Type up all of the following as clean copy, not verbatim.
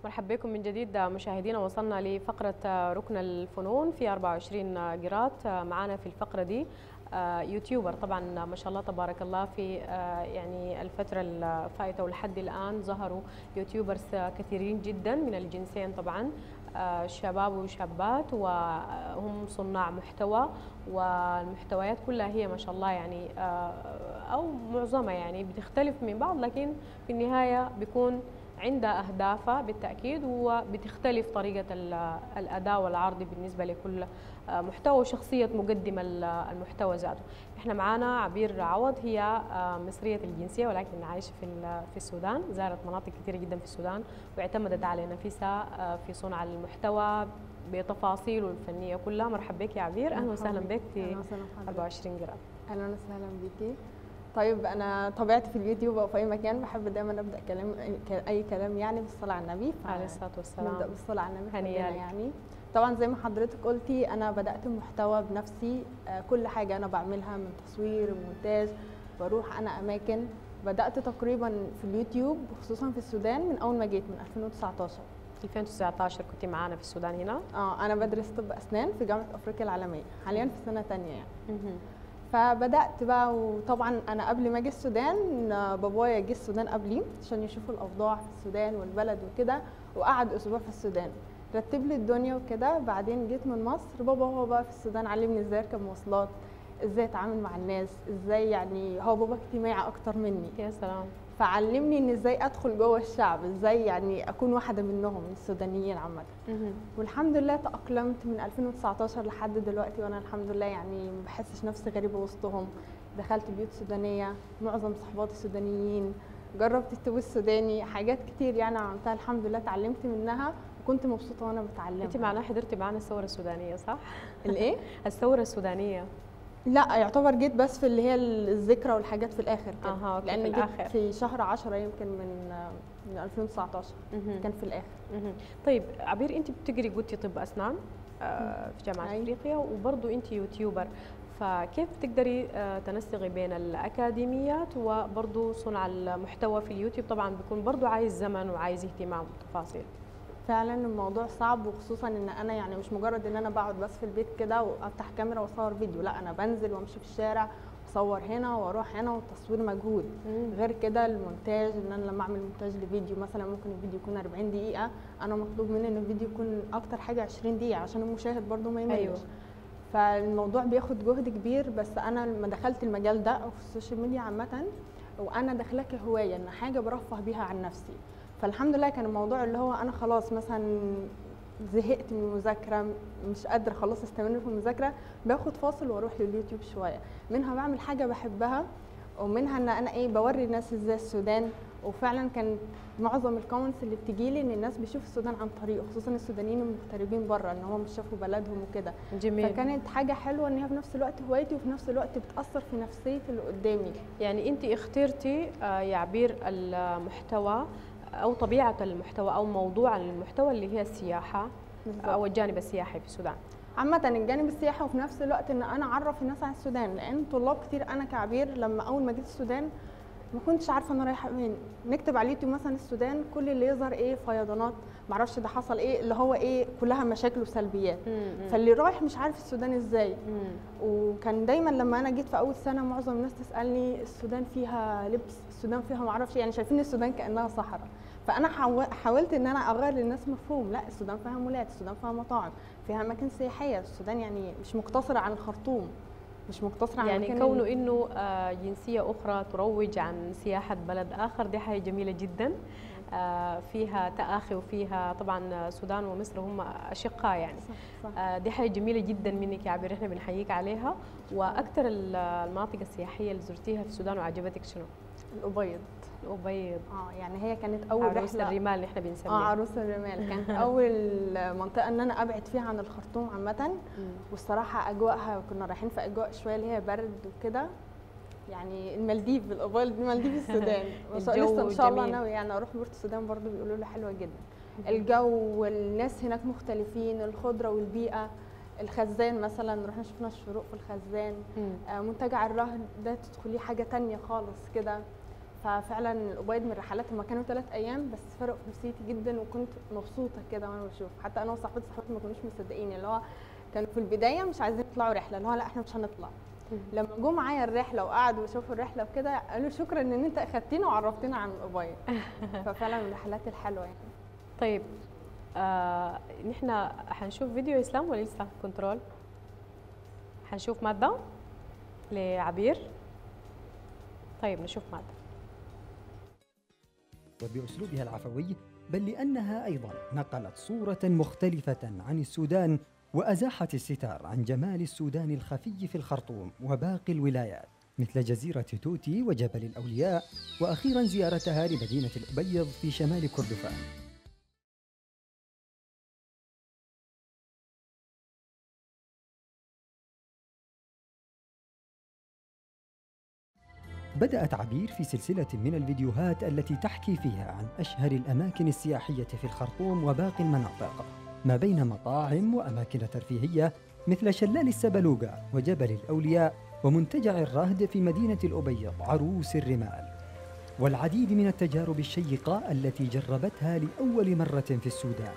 مرحبا بكم من جديد مشاهدينا. وصلنا لفقرة ركن الفنون في 24 قيراط. معنا في الفقرة دي يوتيوبر، طبعا ما شاء الله تبارك الله في يعني الفترة الفائتة ولحد الآن ظهروا يوتيوبرز كثيرين جدا من الجنسين، طبعا شباب وشابات، وهم صناع محتوى، والمحتويات كلها هي ما شاء الله يعني أو معظمها يعني بتختلف من بعض، لكن في النهاية بيكون عندها أهدافها بالتأكيد، وبتختلف طريقة الأداء والعرض بالنسبة لكل محتوى وشخصية مقدم المحتوى ذاته. احنا معانا عبير عوض، هي مصرية الجنسية ولكن عايشة في السودان، زارت مناطق كثيرة جدا في السودان واعتمدت على نفسها في صنع المحتوى بتفاصيله الفنية كلها. مرحبا بك يا عبير، أهلا وسهلا بك في 24 قيراط. أهلا وسهلا بيكي. طيب انا طبيعتي في اليوتيوب او في اي مكان بحب دايما ابدا اي كلام يعني بالصلاه على النبي عليه الصلاه والسلام. نبدا بالصلاه على النبي هنيئا يعني. طبعا زي ما حضرتك قلتي انا بدات المحتوى بنفسي، كل حاجه انا بعملها من تصوير مونتاج، بروح انا اماكن. بدات تقريبا في اليوتيوب خصوصا في السودان من اول ما جيت من 2019. 2019 كنت معانا في السودان هنا؟ انا بدرس طب اسنان في جامعه افريقيا العالميه، حاليا في سنه ثانيه يعني. فبدات بقى، وطبعا انا قبل ما اجي السودان بابايا جه السودان قبلي عشان يشوف الاوضاع في السودان والبلد وكده، وقعد اسبوع في السودان رتب لي الدنيا وكده. بعدين جيت من مصر، بابا هو بقى في السودان علمني ازاي اركب مواصلات، ازاي اتعامل مع الناس، ازاي يعني هو بابا اجتماعي اكتر مني. يا سلام. فعلمني ان ازاي ادخل جوه الشعب، ازاي يعني اكون واحده منهم السودانيين عامه. والحمد لله تاقلمت من 2019 لحد دلوقتي، وانا الحمد لله يعني ما بحسش نفسي غريبه وسطهم. دخلت بيوت سودانيه، معظم صحباتي سودانيين، جربت التوب السوداني، حاجات كتير يعني عملتها الحمد لله اتعلمت منها وكنت مبسوطه وانا بتعلمها. انت معنا حضرتي معنا الثوره السودانيه صح؟ الايه؟ الثوره السودانيه. لا يعتبر جيت بس في اللي هي الذكرى والحاجات في الاخر كده. لان جيت في شهر 10 يمكن من 2019 كان في الاخر. طيب عبير، انت بتقري قلتي طب اسنان في جامعه افريقيا، وبرضه انت يوتيوبر، فكيف بتقدري تنسقي بين الاكاديميات وبرضه صنع المحتوى في اليوتيوب؟ طبعا بيكون برضه عايز زمن وعايز اهتمام وتفاصيل. فعلا الموضوع صعب، وخصوصا ان انا يعني مش مجرد ان انا بقعد بس في البيت كده وافتح كاميرا واصور فيديو، لا انا بنزل وامشي في الشارع واصور هنا واروح هنا، والتصوير مجهود. غير كده المونتاج، ان انا لما اعمل مونتاج لفيديو مثلا ممكن الفيديو يكون 40 دقيقه، انا مطلوب مني ان الفيديو يكون اكتر حاجه 20 دقيقه عشان المشاهد برده ما يملش. أيوة. فالموضوع بياخد جهد كبير. بس انا لما دخلت المجال ده او في السوشيال ميديا عامه، وانا داخله كهوايه ان حاجه برفه بيها عن نفسي، فالحمد لله كان الموضوع اللي هو انا خلاص مثلا زهقت من المذاكره، مش قادره خلاص استمر في المذاكره، باخد فاصل واروح لليوتيوب شويه، منها بعمل حاجه بحبها، ومنها ان انا بوري الناس ازاي السودان. وفعلا كان معظم الكومنتس اللي بتجي لي ان الناس بيشوفوا السودان عن طريقه، خصوصا السودانيين المغتربين بره، ان هم مش شافوا بلدهم وكده. جميل. فكانت حاجه حلوه ان هي في نفس الوقت هوايتي وفي نفس الوقت بتاثر في نفسيه اللي قدامي. يعني انت اخترتي يا عبير المحتوى او طبيعه المحتوى او موضوع المحتوى اللي هي السياحه بالضبط. او الجانب السياحي في السودان عامة، الجانب السياحي، وفي نفس الوقت ان انا اعرف الناس عن السودان، لان طلاب كتير انا كعبير لما اول ما جيت السودان ما كنتش عارفه انا رايحه فين. نكتب على اليوتيوب مثلا السودان، كل اللي يظهر فيضانات، معرفش ده حصل اللي هو كلها مشاكل وسلبيات. فاللي رايح مش عارف السودان ازاي. وكان دايما لما انا جيت في اول سنه معظم الناس تسالني السودان فيها لبس، السودان فيها معرفش، يعني شايفين السودان كانها صحراء. فانا حاولت ان انا اغير للناس مفهوم، لا السودان فيها مولات، السودان فيها مطاعم، فيها اماكن سياحيه، السودان يعني مش مقتصره على الخرطوم، مش مقتصره على يعني كونه انه جنسيه اخرى تروج عن سياحه بلد اخر، دي حاجه جميله جدا. فيها تآخي، وفيها طبعا السودان ومصر هم اشقاء يعني. صح. دي حاجه جميله جدا منك يا عبير، احنا بنحييك عليها. واكثر المناطق السياحيه اللي زرتيها في السودان وعجبتك شنو؟ الأبيض. الأبيض يعني هي كانت اول رحله، عروس الرمال اللي احنا بنسميها. عروس الرمال كانت اول منطقه ان انا ابعد فيها عن الخرطوم عامه. والصراحه اجواءها كنا رايحين في اجواء شويه اللي هي برد وكده، يعني المالديف، الأبيض دي مالديف السودان. لسه ان شاء الله ناوي يعني اروح بورت السودان، برضو بيقولوا لي حلوه جدا. الجو والناس هناك مختلفين، الخضره والبيئه. الخزان مثلا رحنا شفنا الشروق في الخزان. منتجع الرهن ده تدخليه حاجه تانية خالص كده. ففعلا الأبيض من الرحلات، هما كانوا 3 ايام بس فرقوا في نفسيتي جدا، وكنت مبسوطه كده وانا بشوف. حتى انا وصاحبتي ما كانوش مصدقين، اللي هو كانوا في البدايه مش عايزين يطلعوا رحله، اللي هو لا احنا مش هنطلع. لما جم معايا الرحله وقعدوا وشافوا الرحله وكده قالوا شكرا ان انت اخدتينا وعرفتينا عن الابيض. ففعلا من الرحلات الحلوه يعني. طيب نحن حنشوف فيديو اسلام ولا لسه كنترول؟ حنشوف ماده لعبير. طيب نشوف ماده. وبأسلوبها العفوي، بل لأنها أيضا نقلت صورة مختلفة عن السودان، وأزاحت الستار عن جمال السودان الخفي في الخرطوم وباقي الولايات مثل جزيرة توتي وجبل الأولياء، وأخيرا زيارتها لمدينة الأبيض في شمال كردفان. بدأت عبير في سلسلة من الفيديوهات التي تحكي فيها عن أشهر الأماكن السياحية في الخرطوم وباقي المناطق، ما بين مطاعم وأماكن ترفيهية مثل شلال السبلوقة وجبل الأولياء ومنتجع الرهد في مدينة الأبيض عروس الرمال، والعديد من التجارب الشيقة التي جربتها لأول مرة في السودان.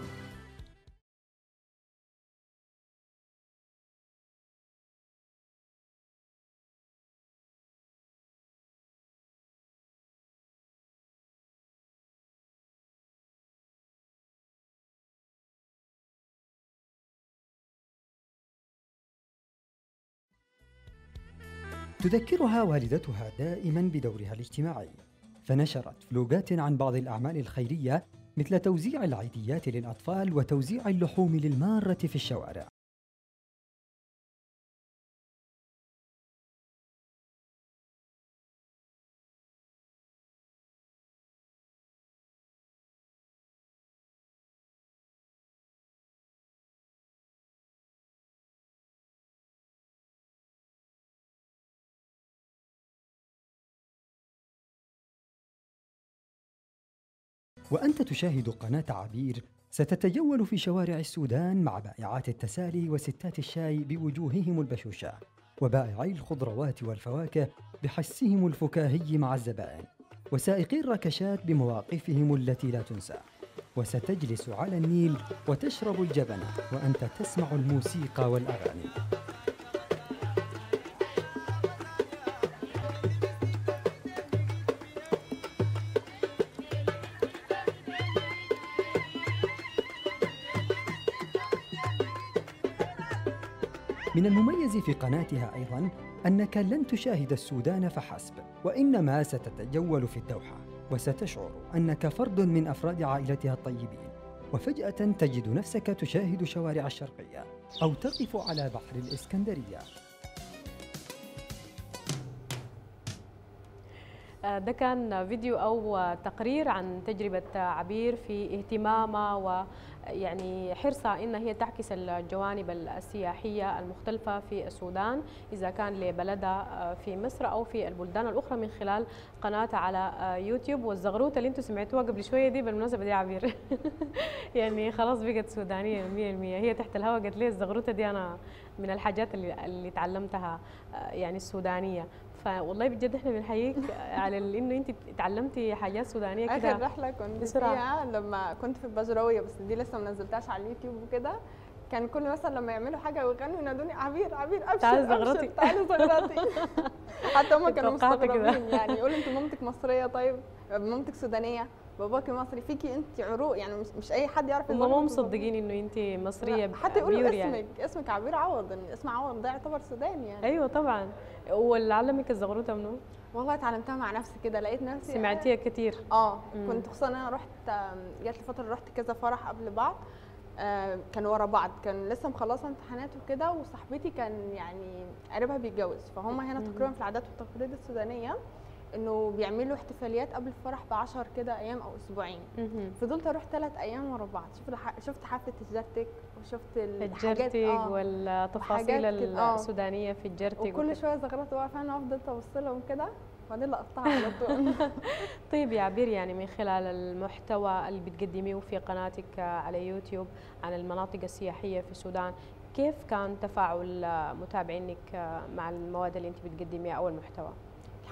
تذكرها والدتها دائما بدورها الاجتماعي، فنشرت فلوقات عن بعض الأعمال الخيرية مثل توزيع العيديات للأطفال وتوزيع اللحوم للمارة في الشوارع. وأنت تشاهد قناة عبير، ستتجول في شوارع السودان مع بائعات التسالي وستات الشاي بوجوههم البشوشة، وبائعي الخضروات والفواكه بحسهم الفكاهي مع الزبائن، وسائقي الركشات بمواقفهم التي لا تنسى. وستجلس على النيل وتشرب الجبنة وأنت تسمع الموسيقى والأغاني. من المميز في قناتها أيضاً أنك لن تشاهد السودان فحسب، وإنما ستتجول في الدوحة وستشعر أنك فرد من أفراد عائلتها الطيبين، وفجأة تجد نفسك تشاهد شوارع الشرقية أو تقف على بحر الإسكندرية. ده كان فيديو أو تقرير عن تجربة عبير في اهتمامها ويعني حرصها إن هي تعكس الجوانب السياحية المختلفة في السودان، إذا كان لبلدها في مصر أو في البلدان الأخرى، من خلال قناتها على يوتيوب. والزغروطة اللي انتم سمعتوها قبل شوية دي بالمناسبة دي عبير يعني خلاص بقت سودانية 100%. هي تحت الهواء قالت لي الزغروطة دي أنا من الحاجات اللي تعلمتها يعني السودانية. فوالله بجد احنا بنحييك على انه انت اتعلمتي حاجات سودانيه كده. اخر رحله كنت بسرعة. فيها لما كنت في البجراويه، بس دي لسه ما نزلتهاش على اليوتيوب وكده، كان كل مثلا لما يعملوا حاجه ويغنوا ينادوني عبير عبير ابشر تعالي ابشر زغرطي. تعالي زغرطي. حتى هم كانوا اتوقعت كده. مستغربين، يعني يقولوا انت مامتك مصريه؟ طيب مامتك سودانيه؟ باباكي مصري؟ فيكي انت عروق، يعني مش اي حد يعرف هم يزغرط مو مصدقين انه انت مصريه حتى يقولوا بيور اسمك يعني. اسمك عبير عوض، يعني اسم عوض ده يعتبر سوداني يعني. ايوه طبعا. واللي علمك الزغروطه منو؟ والله اتعلمتها مع نفسي كده، لقيت نفسي سمعتيها كتير؟ كنت خصوصا انا رحت، جات لي فتره رحت كذا فرح قبل بعض، كانوا ورا بعض، كان لسه مخلصه امتحانات وكده، وصاحبتي كان يعني قريبها بيتجوز، فهم هنا تقريبا في العادات والتقاليد السودانيه انه بيعملوا احتفاليات قبل الفرح ب10 كده ايام او اسبوعين. فضلت اروح 3 ايام ورا بعض، شفت حفله الجرتك وشفت الحاجات والتفاصيل السودانيه في الجرتك، وكل شويه زغرت واقفه انا وفضلت ابص لهم كده وبعدين لقطتها على طول. طيب يا عبير، يعني من خلال المحتوى اللي بتقدميه في قناتك على يوتيوب عن المناطق السياحيه في السودان، كيف كان تفاعل متابعينك مع المواد اللي انت بتقدميها او المحتوى؟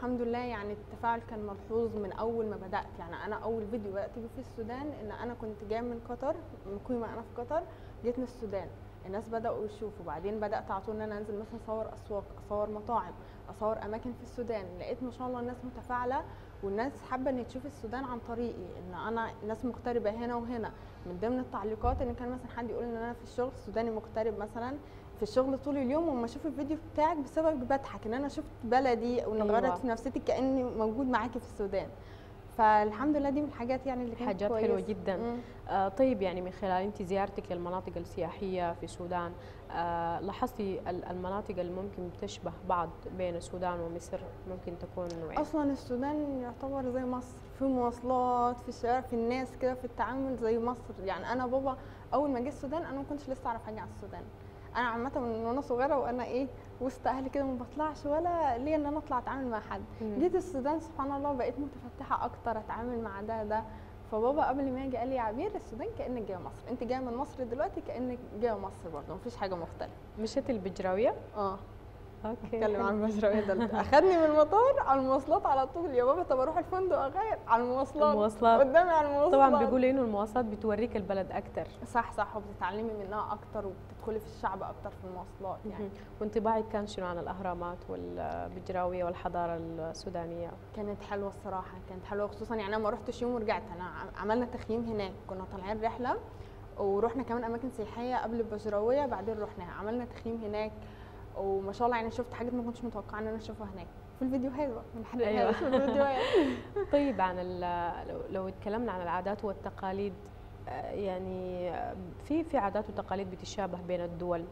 الحمد لله يعني التفاعل كان ملحوظ من اول ما بدات. يعني انا اول فيديو بدات بيه في السودان ان انا كنت جايه من قطر، مقيمه انا في قطر، جيت من السودان. الناس بداوا يشوفوا، بعدين بدات على طول ان انا انزل مثلا اصور اسواق، اصور مطاعم، اصور اماكن في السودان. لقيت ما شاء الله الناس متفاعله، والناس حابه ان تشوف السودان عن طريقي، ان انا ناس مغتربه هنا وهنا. من ضمن التعليقات ان كان مثلا حد يقول ان انا في الشغل سوداني مغترب مثلا في الشغل طول اليوم، وما اشوف الفيديو بتاعك بسبب بضحك ان انا شفت بلدي وان غيرت في نفسيتي كاني موجود معاكي في السودان. فالحمد لله دي من الحاجات يعني اللي كانت حاجات كويسة. حلوه جدا. طيب يعني من خلال انت زيارتك للمناطق السياحيه في السودان، لاحظتي المناطق اللي ممكن تشبه بعض بين السودان ومصر ممكن تكون نوعين؟ اصلا السودان يعتبر زي مصر، في مواصلات، في الشوارع، في الناس كده، في التعامل زي مصر. يعني انا بابا اول ما جه السودان انا ما كنتش لسه اعرف حاجه عن السودان. انا عامه من وانا صغيره وانا ايه وسط اهلي كده ما بطلعش ولا ليا ان انا اطلع اتعامل مع حد. جيت السودان سبحان الله بقيت متفتحه اكتر، اتعامل مع ده. فبابا قبل ما يجي قال لي يا عبير السودان كانك جايه مصر، انت جايه من مصر دلوقتي كانك جايه مصر برضه، مفيش حاجه مختلفه. مشيت البجراويه؟ اوكي. اتكلم عن البجراويه ده اخدني من المطار على المواصلات على طول. يا بابا طب اروح الفندق اغير على المواصلات قدامي على المواصلات. طبعا بيقولوا انه المواصلات بتوريك البلد اكثر. صح وبتتعلمي منها اكتر وبتدخلي في الشعب اكتر في المواصلات يعني. وانطباعك كان شنو عن الاهرامات والبجراويه والحضاره السودانيه؟ كانت حلوه الصراحه، كانت حلوه خصوصا يعني انا ما رحتش يوم ورجعت. انا عملنا تخييم هناك، كنا طالعين رحله ورحنا كمان اماكن سياحيه قبل البجراويه، بعدين رحنا عملنا تخييم هناك وما شاء الله يعني شفت حاجات ما كنتش متوقعه ان انا اشوفها هناك في الفيديوهات بقى من حد أيوة. في الفيديوهات. طيب عن لو اتكلمنا عن العادات والتقاليد، يعني في عادات وتقاليد بتتشابه بين الدول،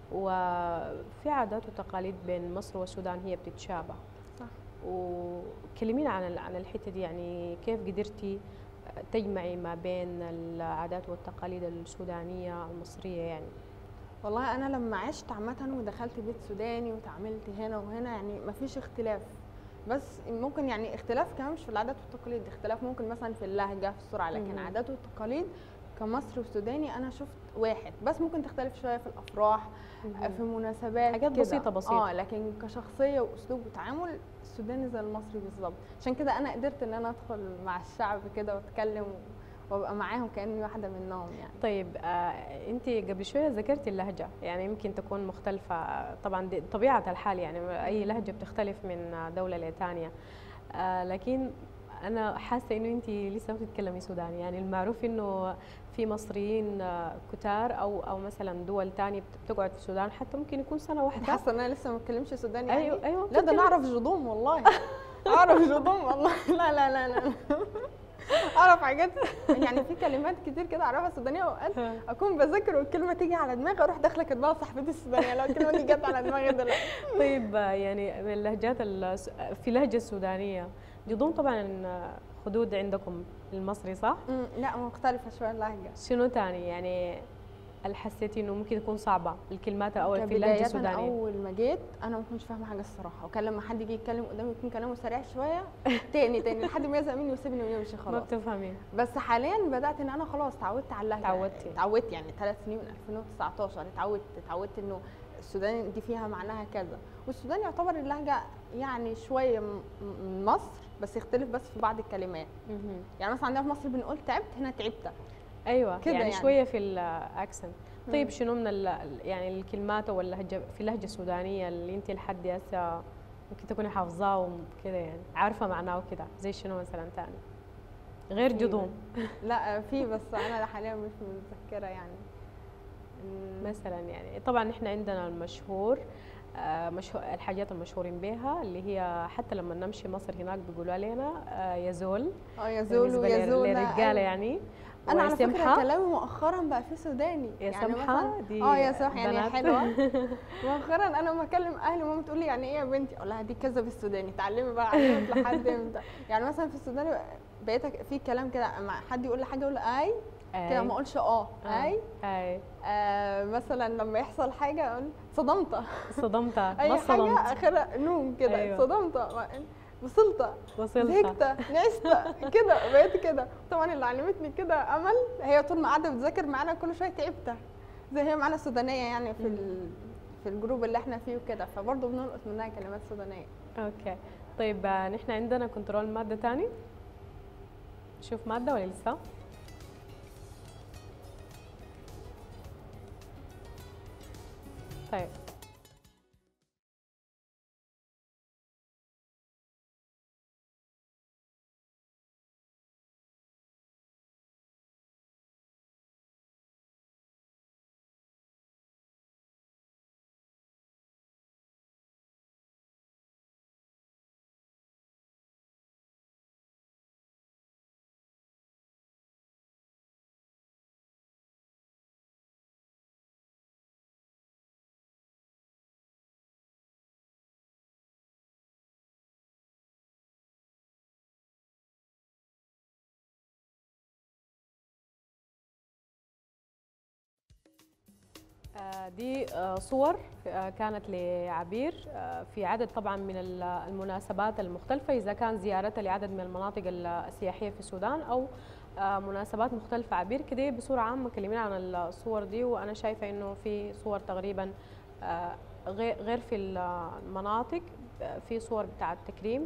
وفي عادات وتقاليد بين مصر والسودان هي بتتشابه. صح. وكلمينا عن الحته دي، يعني كيف قدرتي تجمعي ما بين العادات والتقاليد السودانيه المصريه يعني؟ والله انا لما عشت عامه ودخلت بيت سوداني وتعاملت هنا وهنا يعني مفيش اختلاف، بس ممكن يعني اختلاف كمان مش في العادات والتقاليد، اختلاف ممكن مثلا في اللهجه في السرعه، لكن عادات والتقاليد كمصري وسوداني انا شفت واحد، بس ممكن تختلف شويه في الافراح في مناسبات حاجات كده. بسيطه. لكن كشخصيه واسلوب وتعامل السوداني زي المصري بالظبط. عشان كده انا قدرت ان انا ادخل مع الشعب كده واتكلم وابقى معاهم كاني واحده منهم يعني. طيب انت قبل شويه ذكرتي اللهجه، يعني يمكن تكون مختلفه طبعا، دي طبيعه الحال يعني اي لهجه بتختلف من دوله لثانيه، لكن انا حاسه انه انت لسه ما بتتكلمي سوداني. يعني المعروف انه في مصريين كتار او مثلا دول ثانيه بتقعد في السودان حتى ممكن يكون سنه واحده. حاسه ان انا لسه ما بتكلمش سوداني يعني. ايوه لا ده انا اعرف جذوم والله. اعرف جذوم والله. لا اعرف حاجات يعني في كلمات كتير كده اعرفها سودانيه، اوقات اكون بذاكر والكلمه تيجي على دماغي اروح داخله كاتباها صاحبتي السودانيه لو الكلمه دي جت على دماغي دلوقتي. طيب يعني من اللهجات في لهجه السودانيه جذوم طبعا خدود عندكم المصري صح؟ لا مختلفه شويه اللهجه. شنو ثاني يعني اللي حسيتي انه ممكن تكون صعبه الكلمات الاول في اللهجه السودانيه؟ اول ما جيت انا ما كنتش فاهمه حاجه الصراحه، وكان لما حد يجي يتكلم قدامي يكون كلامه سريع شويه تاني لحد ما يزهق مني ويسيبني ويمشي خلاص. ما بتفهمي. بس حاليا بدات ان انا خلاص اتعودت على اللهجه. اتعودت يعني 3 سنين من 2019 اتعودت انه السوداني دي فيها معناها كذا، والسوداني يعتبر اللهجه يعني شويه من مصر بس يختلف بس في بعض الكلمات. يعني مثلا عندنا في مصر بنقول تعبت، هنا تعبت. ايوه كده يعني شويه في الاكسنت. طيب شنو من يعني الكلمات او اللهجه في اللهجه السودانيه اللي انت لحد هسه ممكن تكوني حافظاه وكده يعني عارفه معناه وكده، زي شنو مثلا ثاني غير جذوم؟ لا في بس انا حاليا مش متذكره يعني. مثلا يعني طبعا احنا عندنا المشهور الحاجات المشهورين بها اللي هي حتى لما نمشي مصر هناك بيقولوا علينا يا زول. يا زول ويا زول للرجاله يعني. انا على فكره كلامي مؤخرا بقى في سوداني يا يعني سمحه دي يا سمحه يعني حلوه. مؤخرا انا لما اكلم اهلي ماما تقول لي يعني ايه يا بنتي، اقول لها دي كذا بالسوداني، تعلمي بقى علمت لحد امتى. يعني مثلا في السوداني بقيت في كلام كده اما حد يقول لي حاجه اقول اي كده ما اقولش اي مثلا لما يحصل حاجه اقول صدمت اي حاجه اخرها نون كده. أيوة. صدمت، وصلت زهقت، نعست كده بقيت كده. طبعا اللي علمتني كده امل، هي طول ما قاعده بتذاكر معانا كل شويه تعبت، زي هي معانا سودانيه يعني في الجروب اللي احنا فيه وكده، فبرضه بنلقط منها كلمات سودانيه. اوكي طيب نحن عندنا كنترول ماده ثاني، نشوف ماده ولا لسه؟ طيب دي صور كانت لعبير في عدد طبعا من المناسبات المختلفة، إذا كان زيارتها لعدد من المناطق السياحية في السودان أو مناسبات مختلفة. عبير كده بصورة عامة كلمينا عن الصور دي، وأنا شايفة إنه في صور تقريبا غير في المناطق، في صور بتاعة تكريم،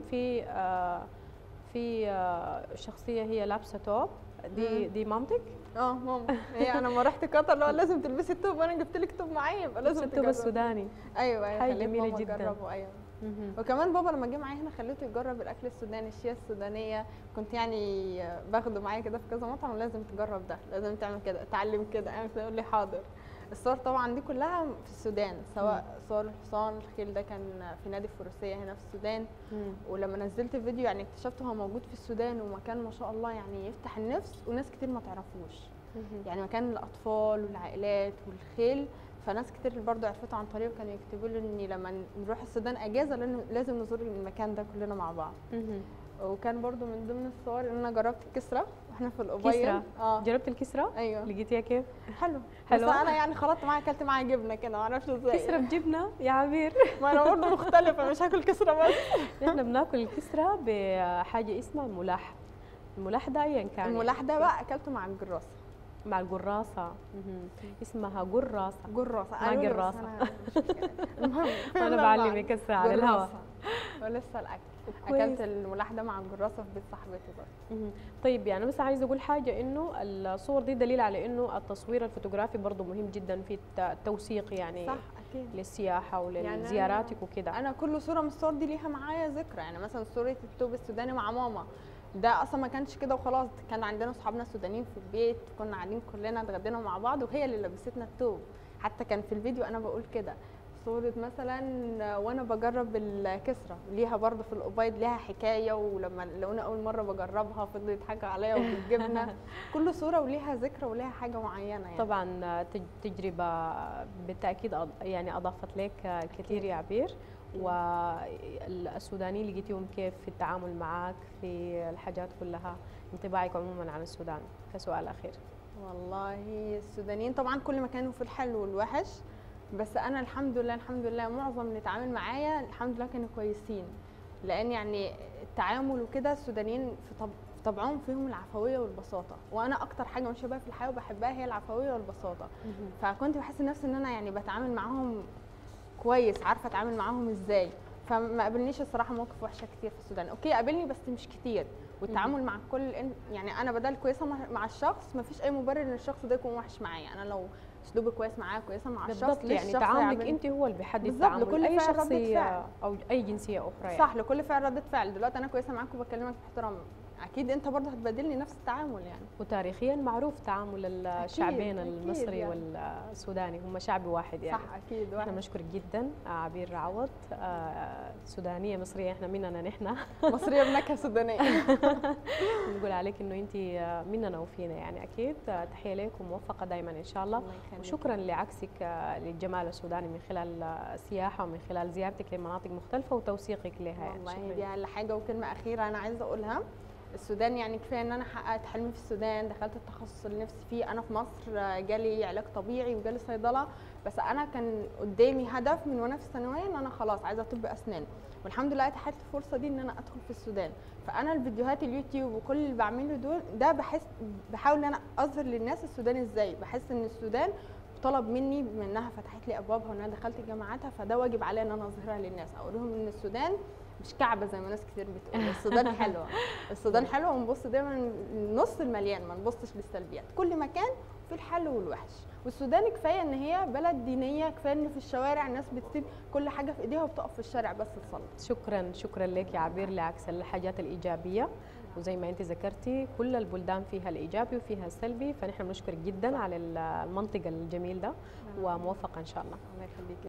في شخصية هي لابسة توب، دي مامتك؟ ماما. هي انا لما رحت قطر لو لازم تلبسي التوب، وانا جبت لك توب معايا يبقى لازم التوب السوداني. ايوه حاجة جميلة جدا. جربه. ايوه. وكمان بابا لما جه معايا هنا خليته يجرب الاكل السوداني، الشيا السودانيه، كنت يعني باخده معايا كده في كذا مطعم، لازم تجرب ده، لازم تعمل كده، اتعلم كده، اعمل كده، يقول لي حاضر. الصور طبعا دي كلها في السودان، سواء صور الحصان الخيل ده كان في نادي الفروسيه هنا في السودان. ولما نزلت الفيديو يعني اكتشفت هو موجود في السودان، ومكان ما شاء الله يعني يفتح النفس، وناس كتير ما تعرفوش. يعني مكان الاطفال والعائلات والخيل، فناس كتير برضه عرفته عن طريقه، كانوا يكتبوا لي اني لما نروح السودان اجازه لازم نزور المكان ده كلنا مع بعض. وكان برضو من ضمن الصور ان انا جربت الكسرة واحنا في الأبيض. كسرة؟ جربت الكسرة؟ ايوه. لقيتيها كيف؟ حلو. بس انا يعني خلطت معاها، اكلت معاها جبنه كده، ما اعرفش ازاي. كسرة بجبنه يا عبير؟ ما انا برضه مختلفه، مش هاكل كسرة بس. احنا بناكل الكسرة بحاجه اسمها الملاح. الملاح ده ايا كان. الملاح ده بقى اكلته مع الجراسه. مع القراصه. اسمها قراصه. قراصه. ما قراصه. المهم انا بعلمك هسه على الهواء. ولسه الاكل. اكلت الملاح ده مع الجراسه في بيت صاحبتي برضه. طيب يعني بس عايزه اقول حاجه، انه الصور دي دليل على انه التصوير الفوتوغرافي برضه مهم جدا في التوثيق، يعني صح اكيد، للسياحه ولزياراتك يعني وكده. انا كل صوره من الصور دي ليها معايا ذكرى، يعني مثلا صوره التوب السوداني مع ماما، ده اصلا ما كانش كده وخلاص، كان عندنا اصحابنا السودانيين في البيت، كنا قاعدين كلنا اتغدينا مع بعض، وهي اللي لبستنا التوب. حتى كان في الفيديو انا بقول كده، صورة مثلا وانا بجرب الكسرة ليها برضه في الأبيض ليها حكاية، ولما لقونا اول مرة بجربها فضلوا يضحكوا عليا وبالجبنة. كل صورة وليها ذكرى وليها حاجة معينة يعني. طبعا تجربة بالتأكيد يعني أضافت لك كثير يا عبير. والسودانيين لقيتيهم كيف في التعامل معك في الحاجات كلها؟ انطباعك عموما عن السودان كسؤال أخير. والله السودانيين طبعا كل ما كانوا في الحلو والوحش، بس انا الحمد لله معظم اللي اتعامل معايا الحمد لله كانوا كويسين، لان يعني التعامل وكده السودانيين في طبعهم فيهم العفويه والبساطه، وانا اكتر حاجه ماشيه بيها في الحياه وبحبها هي العفويه والبساطه. فكنت بحس نفسي ان انا يعني بتعامل معاهم كويس، عارفه اتعامل معاهم ازاي. فما قابلنيش الصراحه مواقف وحشه كتير في السودان، اوكي قابلني بس مش كتير. والتعامل مع كل يعني انا بدل كويسه مع الشخص، ما فيش اي مبرر ان الشخص ده يكون وحش معايا. انا لو اسلوبي كويس معاه كويسه مع الشخص، يعني تعاملك انت هو اللي بيحدد تعامل اي شخصيه او اي جنسيه اخرى يعني. صح، لكل فعل ردة فعل. دلوقتي انا كويسه معاك وبكلمك باحترام، اكيد انت برضه هتبادلني نفس التعامل يعني. وتاريخيا معروف تعامل الشعبين المصري يعني. والسوداني هم شعب واحد يعني. صح اكيد واحد. احنا بنشكرك جدا عبير عوض، سودانيه مصريه، احنا مننا نحن مصريه بنكهه سودانيه. نقول عليك انه انت مننا وفينا يعني. اكيد تحيه لك وموفقه دائما ان شاء الله. وشكرا لعكسك للجمال السوداني من خلال السياحه ومن خلال زيارتك لمناطق مختلفه وتوثيقك لها يعني. والله دي اقل حاجه. وكلمه اخيره انا عايزه اقولها، السودان يعني كفايه ان انا حققت حلمي في السودان، دخلت التخصص اللي نفسي فيه. انا في مصر جالي علاج طبيعي وجالي صيدله، بس انا كان قدامي هدف من وانا في الثانويه ان انا خلاص عايزه طب اسنان، والحمد لله اتاحت الفرصه دي ان انا ادخل في السودان. فانا الفيديوهات اليوتيوب وكل اللي بعمله دول ده بحاول ان انا اظهر للناس السودان ازاي. بحس ان السودان طلب مني بما انها فتحت لي ابوابها وان انا دخلت جامعاتها، فده واجب عليا ان انا اظهرها للناس، اقول لهم ان السودان مش كعبه زي ما ناس كتير بتقول. السودان حلوه، السودان حلوه، ونبص دايما النص المليان، ما نبصش للسلبيات. كل مكان في الحلو والوحش. والسودان كفايه ان هي بلد دينيه، كفايه ان في الشوارع الناس بتسيب كل حاجه في ايديها وبتقف في الشارع بس تصلي. شكرا لك يا عبير، لعكس الحاجات الايجابيه، وزي ما انت ذكرتي كل البلدان فيها الايجابي وفيها السلبي، فنحن بنشكرك جدا على المنطق الجميل ده، وموفقه ان شاء الله. الله يخليك.